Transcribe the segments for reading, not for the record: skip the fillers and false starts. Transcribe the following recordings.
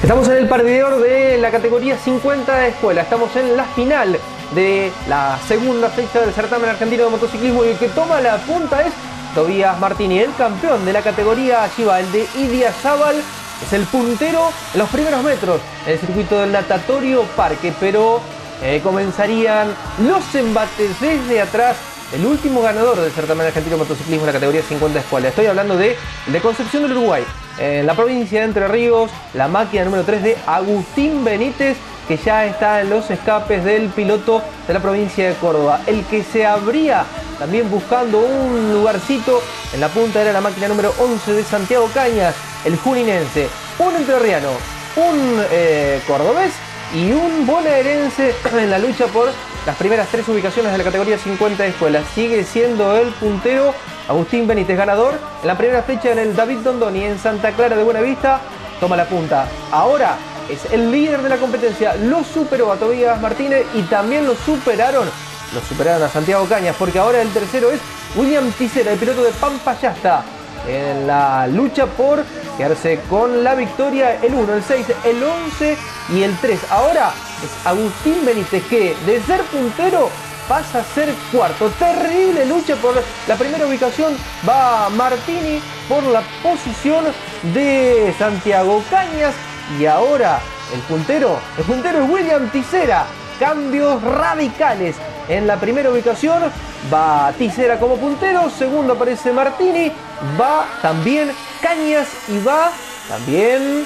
Estamos en el partidor de la categoría 50 de escuela. Estamos en la final de la segunda fecha del certamen argentino de motociclismo. Y el que toma la punta es Tobías Martini, el campeón de la categoría. Allí va el de Idiazábal. Es el puntero en los primeros metros en el circuito del Natatorio Parque. Pero comenzarían los embates desde atrás. El último ganador del certamen argentino de motociclismo en la categoría 50 de escuela. Estoy hablando de Concepción del Uruguay. En la provincia de Entre Ríos, la máquina número 3 de Agustín Benítez, que ya está en los escapes del piloto de la provincia de Córdoba. El que se abría también buscando un lugarcito en la punta era la máquina número 11 de Santiago Cañas, el juninense. Un entrerriano, un cordobés y un bonaerense en la lucha por las primeras tres ubicaciones de la categoría 50 de escuela. Sigue siendo el puntero Agustín Benítez, ganador en la primera fecha en el David Dondoni en Santa Clara de Buenavista. Toma la punta. Ahora es el líder de la competencia. Lo superó a Tobías Martínez y también lo superaron a Santiago Cañas, porque ahora el tercero es William Tisera, el piloto de Pampayasta, en la lucha por quedarse con la victoria. El 1, el 6, el 11 y el 3. Ahora es Agustín Benítez, que de ser puntero pasa a ser cuarto. Terrible lucha por la primera ubicación. Va Martini por la posición de Santiago Cañas. Y ahora el puntero es William Tisera. Cambios radicales en la primera ubicación. Va Tisera como puntero. Segundo aparece Martini. Va también Cañas y va también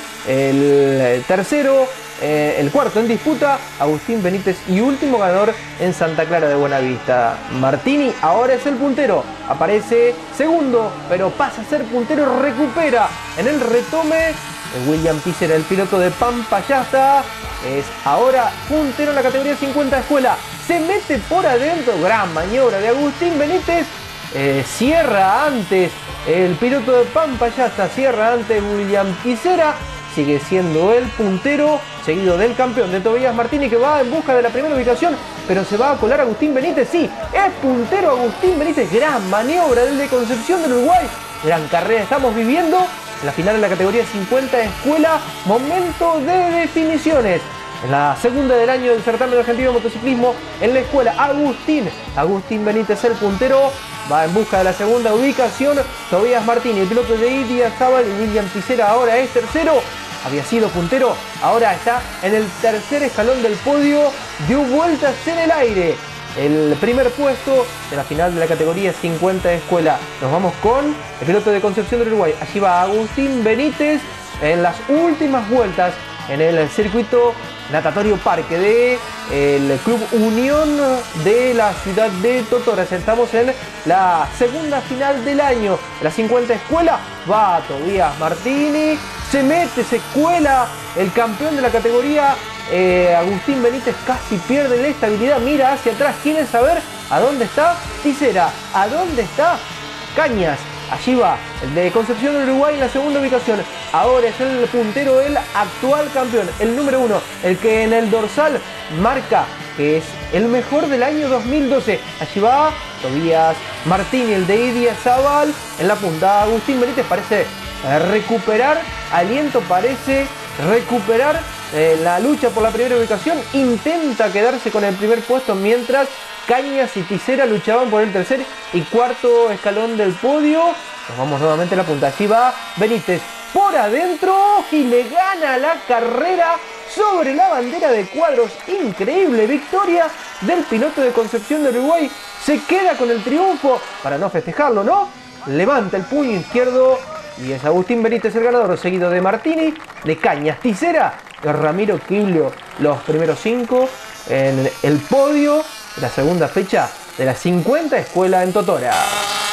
el tercero. El cuarto en disputa, Agustín Benítez, y último ganador en Santa Clara de Buenavista. Martini ahora es el puntero, aparece segundo, pero pasa a ser puntero, recupera en el retome. William Tisera, el piloto de Pampayasta, es ahora puntero en la categoría 50 de escuela. Se mete por adentro, gran maniobra de Agustín Benítez. Cierra antes el piloto de Pampayasta, cierra antes William Tisera. Sigue siendo el puntero, seguido del campeón de Tobías Martini, que va en busca de la primera ubicación, pero se va a colar Agustín Benítez. Sí, es puntero Agustín Benítez. Gran maniobra del de Concepción del Uruguay. Gran carrera estamos viviendo en la final de la categoría 50 de escuela. Momento de definiciones. En la segunda del año del certamen argentino de motociclismo en la escuela, Agustín Benítez, el puntero, va en busca de la segunda ubicación. Tobías Martini, el piloto de Idiazábal, y William Tisera ahora es tercero. Había sido puntero, ahora está en el tercer escalón del podio. Dio vueltas en el aire. El primer puesto de la final de la categoría 50 de escuela. Nos vamos con el piloto de Concepción del Uruguay. Allí va Agustín Benítez en las últimas vueltas en el circuito Natatorio Parque de el Club Unión de la ciudad de Totoras. Estamos en la segunda final del año. La 50 escuela va Tobías Martini. Se mete, se cuela el campeón de la categoría. Agustín Benítez casi pierde la estabilidad. Mira hacia atrás. ¿Quieren saber a dónde está Tisera? ¿A dónde está Cañas? Allí va el de Concepción del Uruguay en la segunda ubicación. Ahora es el puntero, el actual campeón, el número 1, el que en el dorsal marca que es el mejor del año 2012. Allí va Tobías Martini, el de Idiazábal en la punta. Agustín Benítez parece recuperar aliento, parece recuperar la lucha por la primera ubicación. Intenta quedarse con el primer puesto mientras Cañas y Tisera luchaban por el tercer y cuarto escalón del podio. Nos vamos nuevamente a la punta. Allí va Benítez por adentro y le gana la carrera sobre la bandera de cuadros. Increíble victoria del piloto de Concepción del Uruguay. Se queda con el triunfo para no festejarlo, ¿no? Levanta el puño izquierdo y es Agustín Benítez el ganador, seguido de Martini, de Cañas, Tisera y Ramiro Quiglio. Los primeros 5 en el podio de la segunda fecha de la 50 escuela en Totora.